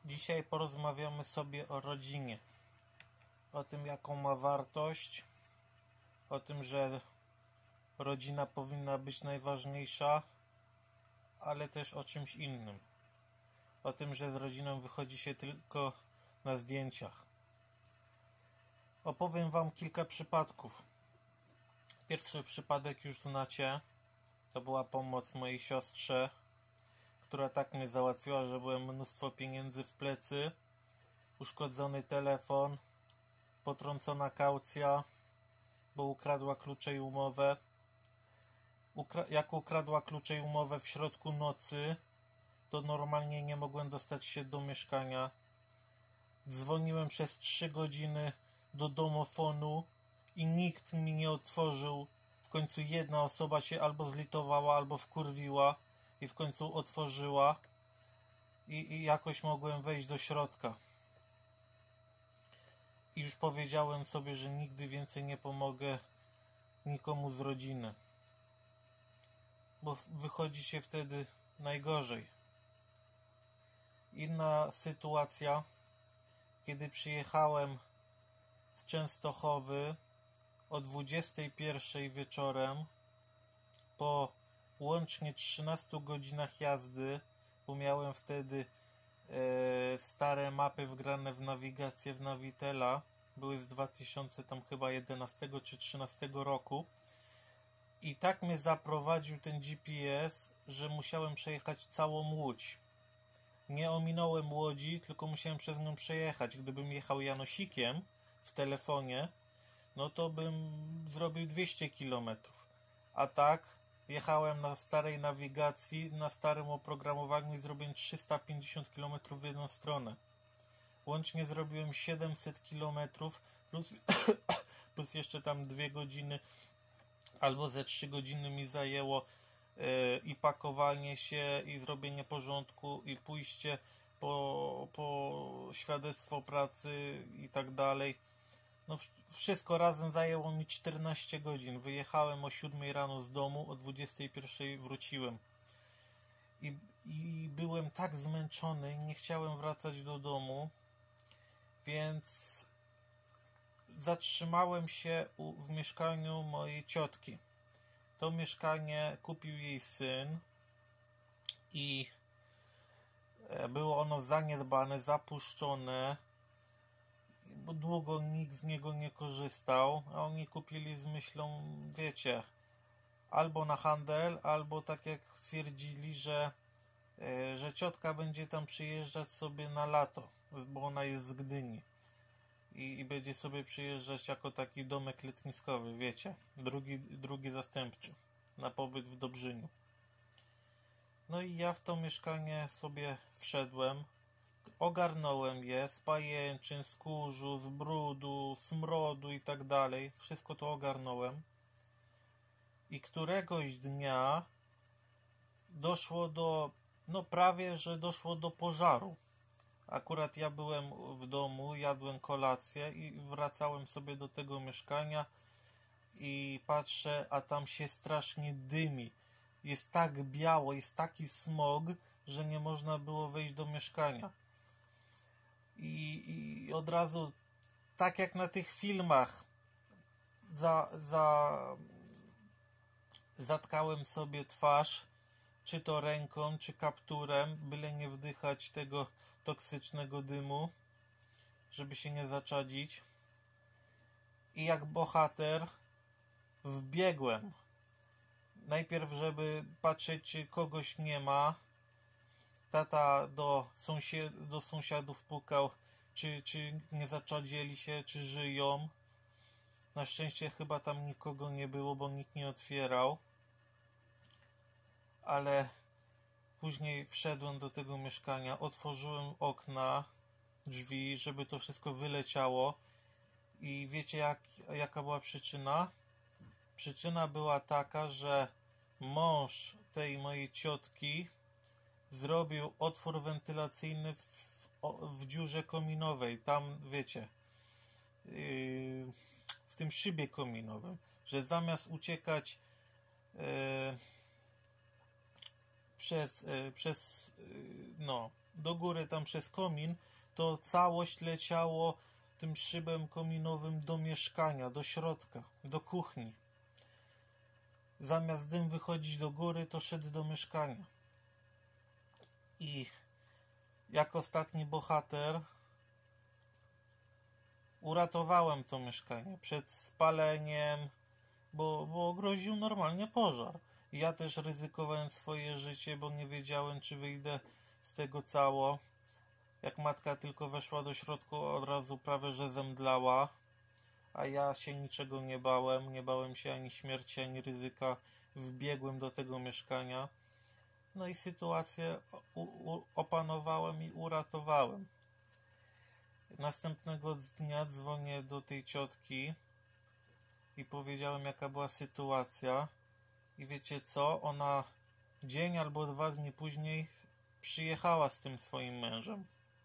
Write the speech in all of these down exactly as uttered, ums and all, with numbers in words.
Dzisiaj porozmawiamy sobie o rodzinie. O tym, jaką ma wartość. O tym, że rodzina powinna być najważniejsza, ale też o czymś innym. O tym, że z rodziną wychodzi się tylko na zdjęciach. Opowiem wam kilka przypadków. Pierwszy przypadek już znacie. To była pomoc mojej siostrze, która tak mnie załatwiła, że byłem mnóstwo pieniędzy w plecy, uszkodzony telefon, potrącona kaucja, bo ukradła klucze i umowę. Ukra jak ukradła klucze i umowę w środku nocy, to normalnie nie mogłem dostać się do mieszkania. Dzwoniłem przez trzy godziny do domofonu i nikt mi nie otworzył. W końcu jedna osoba się albo zlitowała, albo wkurwiła i w końcu otworzyła i, i jakoś mogłem wejść do środka. I już powiedziałem sobie, że nigdy więcej nie pomogę nikomu z rodziny, bo wychodzi się wtedy najgorzej. Inna sytuacja, kiedy przyjechałem z Częstochowy o dwudziestej pierwszej wieczorem po łącznie trzynastu godzinach jazdy, bo miałem wtedy e, stare mapy wgrane w nawigację w Navitela, były z dwa tysiące tam chyba jedenastego czy trzynastego roku, i tak mnie zaprowadził ten G P S, że musiałem przejechać całą Łódź. Nie ominąłem Łodzi, tylko musiałem przez nią przejechać. Gdybym jechał Janosikiem w telefonie, no to bym zrobił dwieście kilometrów. A tak jechałem na starej nawigacji, na starym oprogramowaniu i zrobiłem trzysta pięćdziesiąt kilometrów w jedną stronę. Łącznie zrobiłem siedemset kilometrów plus, plus jeszcze tam dwie godziny albo ze trzy godziny mi zajęło yy, i pakowanie się, i zrobienie porządku, i pójście po, po świadectwo pracy i tak dalej. No wszystko razem zajęło mi czternaście godzin. Wyjechałem o siódmej rano z domu, o dwudziestej pierwszej wróciłem. I, I byłem tak zmęczony, nie chciałem wracać do domu, więc zatrzymałem się u, w mieszkaniu mojej ciotki. To mieszkanie kupił jej syn i było ono zaniedbane, zapuszczone, bo długo nikt z niego nie korzystał, a oni kupili z myślą, wiecie, albo na handel, albo tak jak twierdzili, że, że ciotka będzie tam przyjeżdżać sobie na lato, bo ona jest z Gdyni i, i będzie sobie przyjeżdżać jako taki domek letniskowy, wiecie, drugi, drugi zastępczy na pobyt w Dobrzyniu. No i ja w to mieszkanie sobie wszedłem. Ogarnąłem je z pajęczyn, z kurzu, z brudu, smrodu i tak dalej. Wszystko to ogarnąłem. I któregoś dnia doszło do, no prawie, że doszło do pożaru. Akurat ja byłem w domu, jadłem kolację i wracałem sobie do tego mieszkania i patrzę, a tam się strasznie dymi. Jest tak biało, jest taki smog, że nie można było wejść do mieszkania. I, i od razu, tak jak na tych filmach, za, za, zatkałem sobie twarz, czy to ręką, czy kapturem, byle nie wdychać tego toksycznego dymu, żeby się nie zaczadzić. I jak bohater wbiegłem. Najpierw, żeby patrzeć, czy kogoś nie ma. Tata do, sąsiad do sąsiadów pukał, czy, czy nie zaczadzieli się, czy żyją. Na szczęście chyba tam nikogo nie było, bo nikt nie otwierał. Ale później wszedłem do tego mieszkania, otworzyłem okna, drzwi, żeby to wszystko wyleciało. I wiecie, jak, jaka była przyczyna? Przyczyna była taka, że mąż tej mojej ciotki zrobił otwór wentylacyjny w, w, w dziurze kominowej. Tam, wiecie, yy, w tym szybie kominowym, że zamiast uciekać yy, przez, yy, przez yy, no, do góry tam przez komin, to całość leciało tym szybem kominowym do mieszkania, do środka, do kuchni. Zamiast dym wychodzić do góry, to szedł do mieszkania. I jak ostatni bohater uratowałem to mieszkanie przed spaleniem, bo, bo groził normalnie pożar. Ja też ryzykowałem swoje życie, bo nie wiedziałem, czy wyjdę z tego cało. Jak matka tylko weszła do środka, od razu prawie że zemdlała, a ja się niczego nie bałem, nie bałem się ani śmierci, ani ryzyka. Wbiegłem do tego mieszkania, no i sytuację u, u, opanowałem i uratowałem. Następnego dnia dzwonię do tej ciotki i powiedziałem, jaka była sytuacja, i wiecie co, ona dzień albo dwa dni później przyjechała z tym swoim mężem.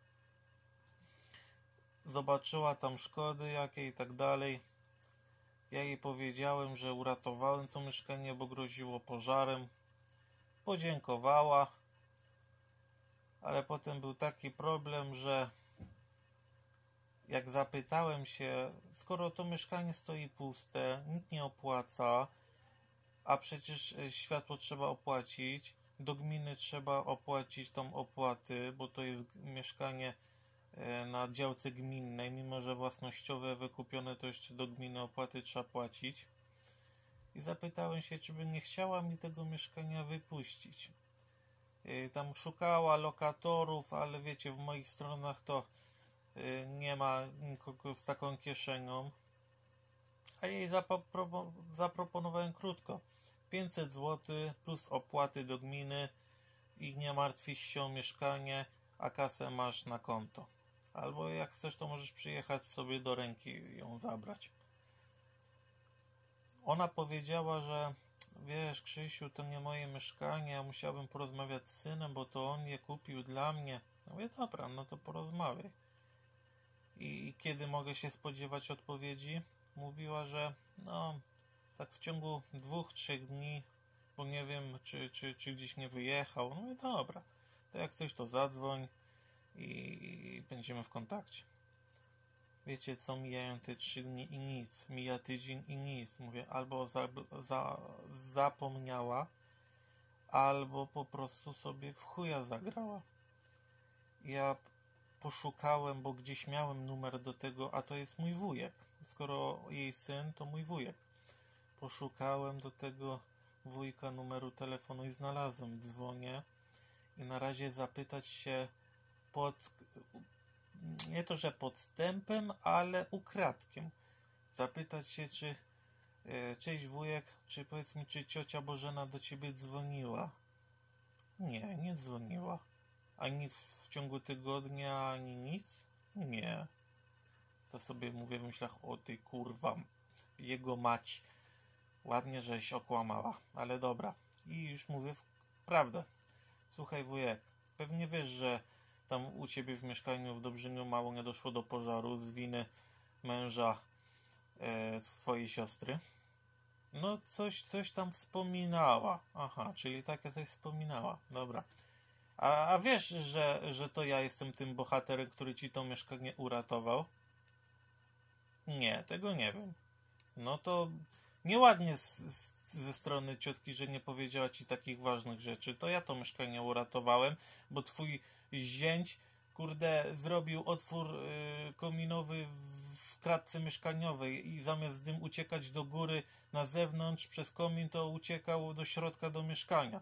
Zobaczyła tam szkody jakie i tak dalej. Ja jej powiedziałem, że uratowałem to mieszkanie, bo groziło pożarem. Podziękowała, ale potem był taki problem, że jak zapytałem się, skoro to mieszkanie stoi puste, nikt nie opłaca, a przecież światło trzeba opłacić, do gminy trzeba opłacić tą opłaty, bo to jest mieszkanie na działce gminnej, mimo że własnościowe wykupione, to jeszcze do gminy opłaty trzeba płacić. I zapytałem się, czy by nie chciała mi tego mieszkania wypuścić. Tam szukała lokatorów, ale wiecie, w moich stronach to nie ma nikogo z taką kieszenią. A jej zapro- zaproponowałem krótko. pięćset złotych plus opłaty do gminy i nie martwisz się o mieszkanie, a kasę masz na konto. Albo jak chcesz, to możesz przyjechać sobie do ręki i ją zabrać. Ona powiedziała, że wiesz, Krzysiu, to nie moje mieszkanie, ja musiałbym porozmawiać z synem, bo to on je kupił dla mnie. No mówię, dobra, no to porozmawiaj. I, I kiedy mogę się spodziewać odpowiedzi? Mówiła, że no, tak w ciągu dwóch, trzech dni, bo nie wiem, czy, czy, czy gdzieś nie wyjechał. No mówię, dobra, to jak coś, to zadzwoń i, i będziemy w kontakcie. Wiecie co, mijają te trzy dni i nic, mija tydzień i nic. Mówię, albo za, za, zapomniała, albo po prostu sobie w chuja zagrała. Ja poszukałem, bo gdzieś miałem numer do tego, a to jest mój wujek. Skoro jej syn, to mój wujek. Poszukałem do tego wujka numeru telefonu i znalazłem. Dzwonię i na razie zapytać się pod... nie to, że podstępem, ale ukradkiem. Zapytać się, czy e, cześć wujek, czy powiedz mi, czy ciocia Bożena do ciebie dzwoniła? Nie, nie dzwoniła. Ani w ciągu tygodnia, ani nic? Nie. To sobie mówię w myślach, o ty kurwa, jego mać. Ładnie, żeś okłamała, ale dobra. I już mówię w prawdę. Słuchaj wujek, pewnie wiesz, że tam u ciebie w mieszkaniu w Dobrzyniu mało nie doszło do pożaru z winy męża e, twojej siostry. No coś, coś tam wspominała. Aha, czyli takie coś wspominała. Dobra. A, a wiesz, że, że to ja jestem tym bohaterem, który ci to mieszkanie uratował? Nie, tego nie wiem. No to nieładnie z, z, ze strony ciotki, że nie powiedziała ci takich ważnych rzeczy. To ja to mieszkanie uratowałem, bo twój zięć, kurde, zrobił otwór y, kominowy w kratce mieszkaniowej i zamiast dym uciekać do góry na zewnątrz przez komin, to uciekał do środka do mieszkania.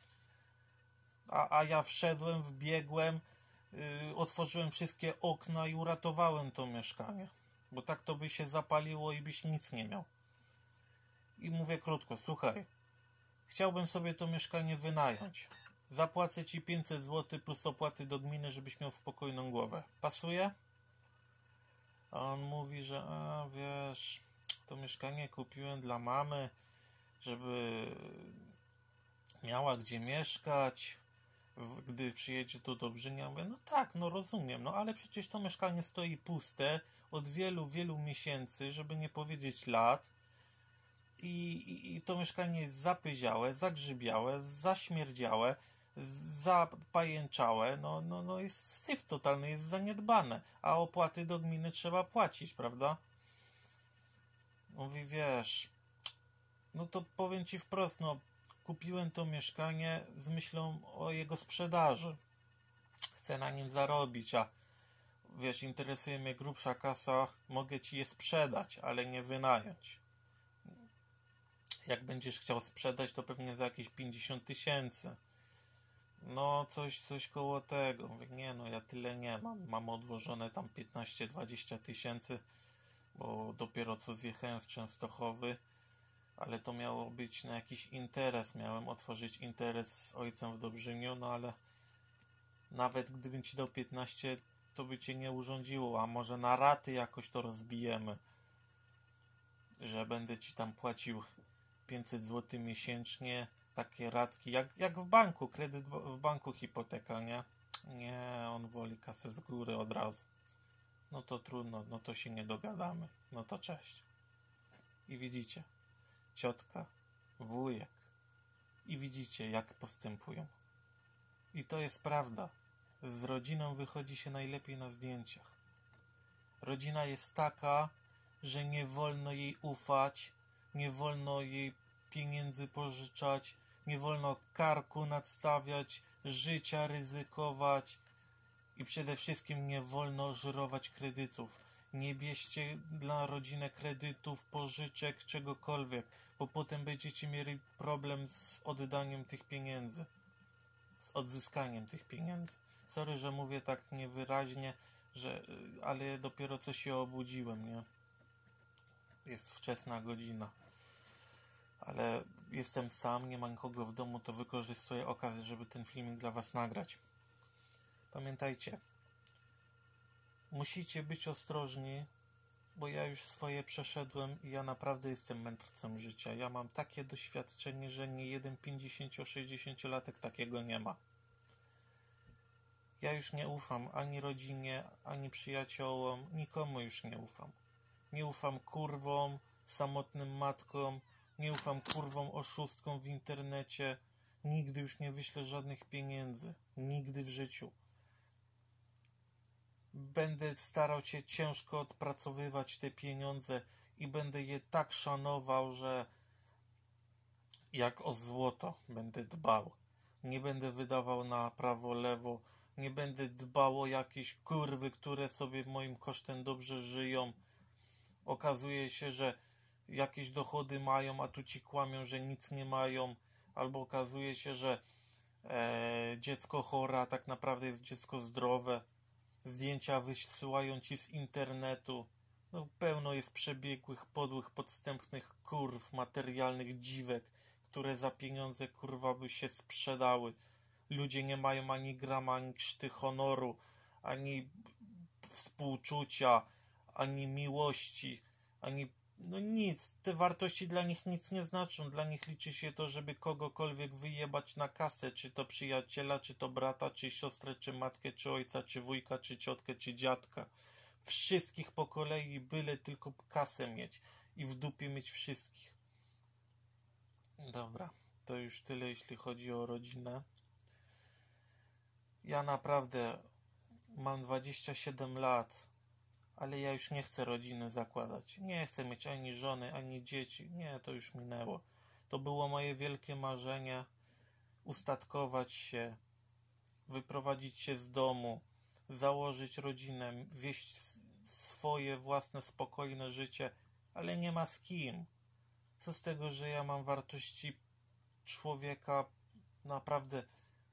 A, a ja wszedłem, wbiegłem, y, otworzyłem wszystkie okna i uratowałem to mieszkanie. Bo tak to by się zapaliło i byś nic nie miał. I mówię krótko, słuchaj, chciałbym sobie to mieszkanie wynająć. Zapłacę ci pięćset złotych plus opłaty do gminy, żebyś miał spokojną głowę. Pasuje? A on mówi, że a wiesz, to mieszkanie kupiłem dla mamy, żeby miała gdzie mieszkać, gdy przyjedzie tu do Dobrzynia. Mówię, no tak, no rozumiem, no ale przecież to mieszkanie stoi puste od wielu, wielu miesięcy, żeby nie powiedzieć lat. I, i, i to mieszkanie jest zapyziałe, zagrzybiałe, zaśmierdziałe. zapajęczałe, no, no, no jest syf totalny, jest zaniedbane, a opłaty do gminy trzeba płacić, prawda? Mówi, wiesz, no to powiem ci wprost, no kupiłem to mieszkanie z myślą o jego sprzedaży. Chcę na nim zarobić, a wiesz, interesuje mnie grubsza kasa, mogę ci je sprzedać, ale nie wynająć. Jak będziesz chciał sprzedać, to pewnie za jakieś pięćdziesiąt tysięcy. No, coś, coś koło tego. Mówię, nie no, ja tyle nie mam. Mam odłożone tam piętnaście dwadzieścia tysięcy, bo dopiero co zjechałem z Częstochowy, ale to miało być na jakiś interes. Miałem otworzyć interes z ojcem w Dobrzyniu, no ale nawet gdybym ci dał piętnaście, to by cię nie urządziło, a może na raty jakoś to rozbijemy, że będę ci tam płacił pięćset złotych miesięcznie, takie ratki, jak, jak w banku, kredyt w banku, hipoteka, nie? Nie, on woli kasę z góry od razu. No to trudno, no to się nie dogadamy, no to cześć. I widzicie, ciotka, wujek, i widzicie, jak postępują. I to jest prawda. Z rodziną wychodzi się najlepiej na zdjęciach. Rodzina jest taka, że nie wolno jej ufać, nie wolno jej pieniędzy pożyczać, nie wolno karku nadstawiać, życia ryzykować i przede wszystkim nie wolno żerować kredytów. Nie bierzcie dla rodziny kredytów, pożyczek, czegokolwiek, bo potem będziecie mieli problem z oddaniem tych pieniędzy, z odzyskaniem tych pieniędzy. Sorry, że mówię tak niewyraźnie, że, ale dopiero co się obudziłem, nie? Jest wczesna godzina. Ale jestem sam, nie mam nikogo w domu, to wykorzystuję okazję, żeby ten filmik dla was nagrać. Pamiętajcie, musicie być ostrożni, bo ja już swoje przeszedłem i ja naprawdę jestem mędrcem życia. Ja mam takie doświadczenie, że nie jeden pięćdziesięcio-sześćdziesięciolatek takiego nie ma. Ja już nie ufam ani rodzinie, ani przyjaciołom, nikomu już nie ufam. Nie ufam kurwom, samotnym matkom, nie ufam kurwom oszustkom w internecie. Nigdy już nie wyślę żadnych pieniędzy. Nigdy w życiu. Będę starał się ciężko odpracowywać te pieniądze i będę je tak szanował, że jak o złoto będę dbał. Nie będę wydawał na prawo, lewo. Nie będę dbał o jakieś kurwy, które sobie moim kosztem dobrze żyją. Okazuje się, że jakieś dochody mają, a tu ci kłamią, że nic nie mają. Albo okazuje się, że e, dziecko chore, a tak naprawdę jest dziecko zdrowe. Zdjęcia wysyłają ci z internetu. No, pełno jest przebiegłych, podłych, podstępnych kurw, materialnych dziwek, które za pieniądze kurwa by się sprzedały. Ludzie nie mają ani grama, ani krzty honoru, ani współczucia, ani miłości, ani no nic. Te wartości dla nich nic nie znaczą. Dla nich liczy się to, żeby kogokolwiek wyjebać na kasę, czy to przyjaciela, czy to brata, czy siostrę, czy matkę, czy ojca, czy wujka, czy ciotkę, czy dziadka. Wszystkich po kolei, byle tylko kasę mieć i w dupie mieć wszystkich. Dobra, to już tyle, jeśli chodzi o rodzinę. Ja naprawdę mam dwadzieścia siedem lat, ale ja już nie chcę rodziny zakładać. Nie chcę mieć ani żony, ani dzieci. Nie, to już minęło. To było moje wielkie marzenie. Ustatkować się, wyprowadzić się z domu, założyć rodzinę, wieść swoje własne, spokojne życie, ale nie ma z kim. Co z tego, że ja mam wartości człowieka naprawdę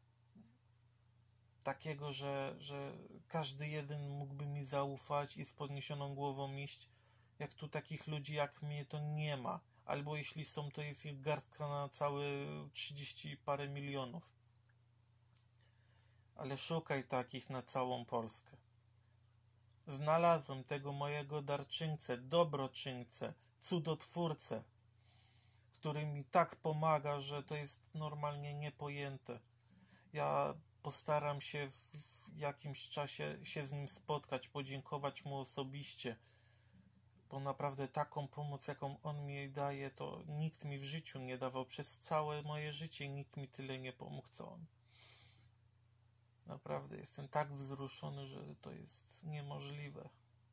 takiego, że, że każdy jeden mógłby mi zaufać i z podniesioną głową iść. Jak tu takich ludzi jak mnie to nie ma. Albo jeśli są, to jest ich garstka na całe trzydzieści parę milionów. Ale szukaj takich na całą Polskę. Znalazłem tego mojego darczyńcę, dobroczyńcę, cudotwórcę, który mi tak pomaga, że to jest normalnie niepojęte. Ja postaram się w jakimś czasie się z nim spotkać, podziękować mu osobiście, bo naprawdę taką pomoc, jaką on mi daje, to nikt mi w życiu nie dawał. Przez całe moje życie nikt mi tyle nie pomógł, co on. Naprawdę jestem tak wzruszony, że to jest niemożliwe.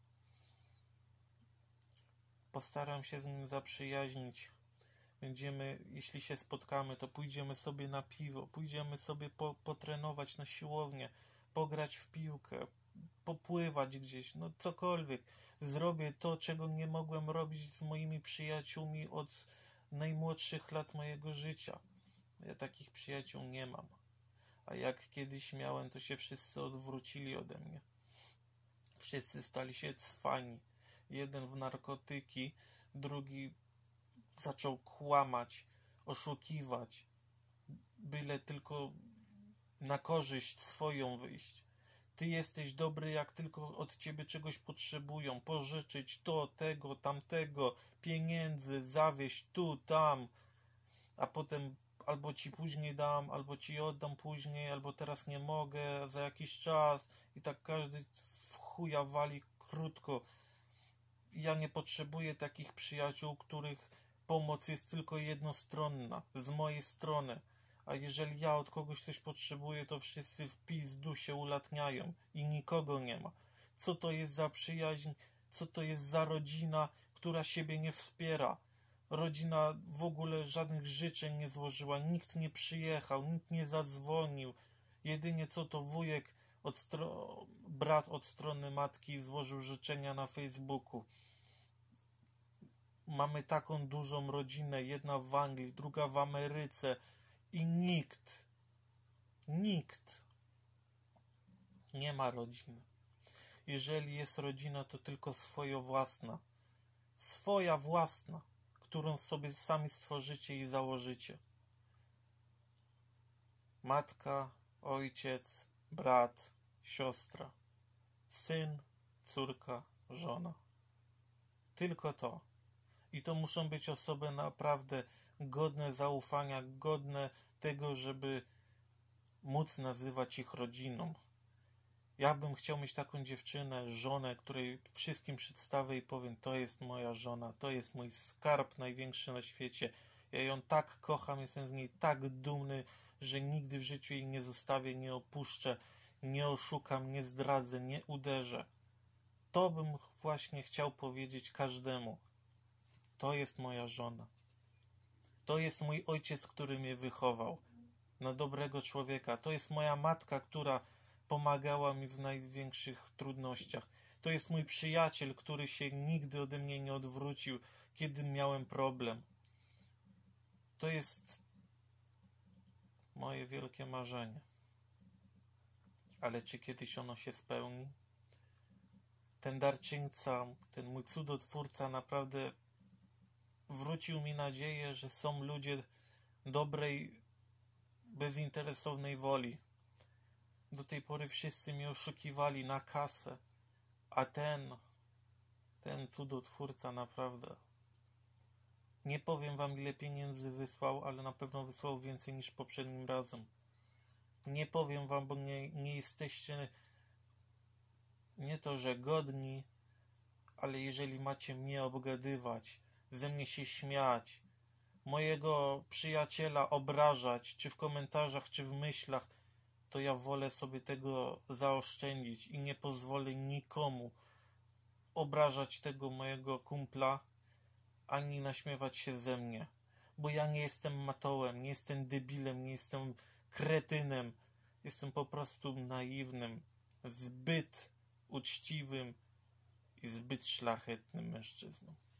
Postaram się z nim zaprzyjaźnić. Będziemy, jeśli się spotkamy, to pójdziemy sobie na piwo, pójdziemy sobie po, potrenować na siłownię, pograć w piłkę, popływać gdzieś, no cokolwiek. Zrobię to, czego nie mogłem robić z moimi przyjaciółmi od najmłodszych lat mojego życia. Ja takich przyjaciół nie mam. A jak kiedyś miałem, to się wszyscy odwrócili ode mnie. Wszyscy stali się cwani. Jeden w narkotyki, drugi zaczął kłamać, oszukiwać, byle tylko na korzyść swoją wyjść. Ty jesteś dobry, jak tylko od ciebie czegoś potrzebują, pożyczyć to, tego, tamtego, pieniędzy, zawieźć tu, tam, a potem albo ci później dam, albo ci oddam później, albo teraz nie mogę, za jakiś czas i tak każdy w chuja wali krótko. Ja nie potrzebuję takich przyjaciół, których pomoc jest tylko jednostronna, z mojej strony. A jeżeli ja od kogoś coś potrzebuję, to wszyscy w pizdu się ulatniają i nikogo nie ma. Co to jest za przyjaźń? Co to jest za rodzina, która siebie nie wspiera? Rodzina w ogóle żadnych życzeń nie złożyła, nikt nie przyjechał, nikt nie zadzwonił. Jedynie co to wujek, od stro... brat od strony matki złożył życzenia na Facebooku. Mamy taką dużą rodzinę, jedna w Anglii, druga w Ameryce i nikt, nikt nie ma rodziny. Jeżeli jest rodzina, to tylko swoja własna. Swoja własna, którą sobie sami stworzycie i założycie. Matka, ojciec, brat, siostra, syn, córka, żona. Tylko to. I to muszą być osoby naprawdę godne zaufania, godne tego, żeby móc nazywać ich rodziną. Ja bym chciał mieć taką dziewczynę, żonę, której wszystkim przedstawię i powiem, to jest moja żona, to jest mój skarb największy na świecie. Ja ją tak kocham, jestem z niej tak dumny, że nigdy w życiu jej nie zostawię, nie opuszczę, nie oszukam, nie zdradzę, nie uderzę. To bym właśnie chciał powiedzieć każdemu. To jest moja żona. To jest mój ojciec, który mnie wychował na dobrego człowieka. To jest moja matka, która pomagała mi w największych trudnościach. To jest mój przyjaciel, który się nigdy ode mnie nie odwrócił, kiedy miałem problem. To jest moje wielkie marzenie. Ale czy kiedyś ono się spełni? Ten darczyńca, ten mój cudotwórca naprawdę wrócił mi nadzieję, że są ludzie dobrej, bezinteresownej woli. Do tej pory wszyscy mnie oszukiwali na kasę, a ten, ten cudotwórca naprawdę, nie powiem wam ile pieniędzy wysłał, ale na pewno wysłał więcej niż poprzednim razem. Nie powiem wam, bo nie, nie jesteście nie to, że godni, ale jeżeli macie mnie obgadywać, ze mnie się śmiać, mojego przyjaciela obrażać, czy w komentarzach, czy w myślach, to ja wolę sobie tego zaoszczędzić i nie pozwolę nikomu obrażać tego mojego kumpla, ani naśmiewać się ze mnie. Bo ja nie jestem matołem, nie jestem debilem, nie jestem kretynem. Jestem po prostu naiwnym, zbyt uczciwym i zbyt szlachetnym mężczyzną.